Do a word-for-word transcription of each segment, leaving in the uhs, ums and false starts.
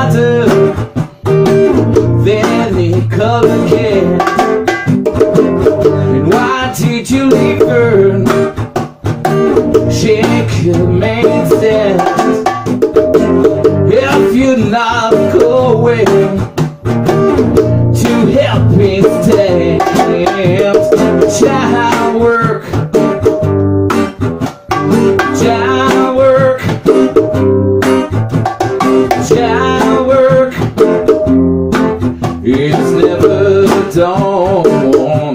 brighter than any color can. And why did you leave her? She could make sense if you're not going to help me stand. Child work, child work, child work is never done.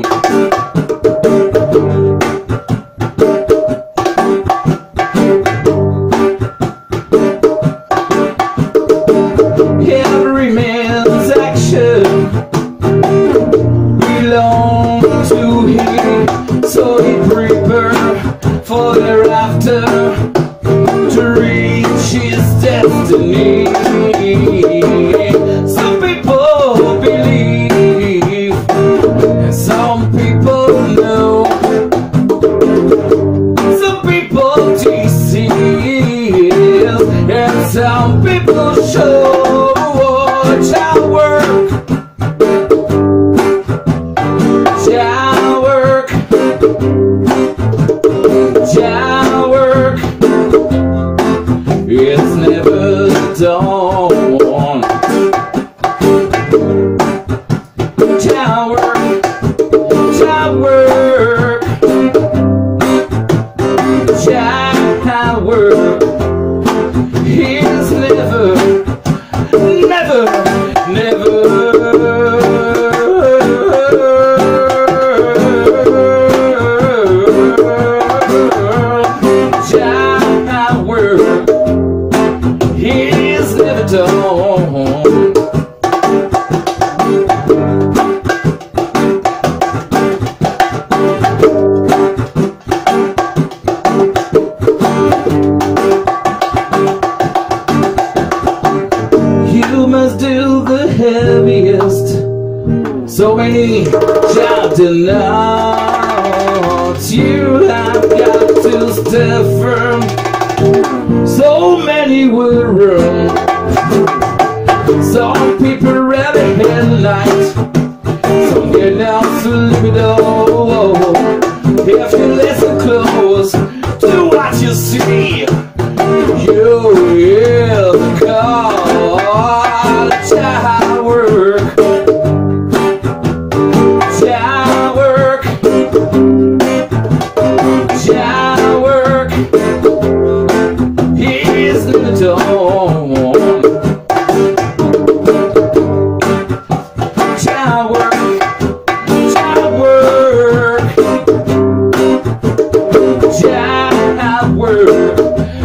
Every man's action belongs to him, so he prepared for thereafter to reach his destiny. Some people believe, and some people know, some people deceive, and some people show. Child work, child work, child work, it's never done. Child work, child work, child work, it's never, never, never. Child work is never done. You must do the heaviest, so many job denials. You have got to stand firm, so many would run. Some people rather headlight, some get out to libido. If you listen close to what you see, you will call. Child work, child work, child work is never done. Child work, child work, child work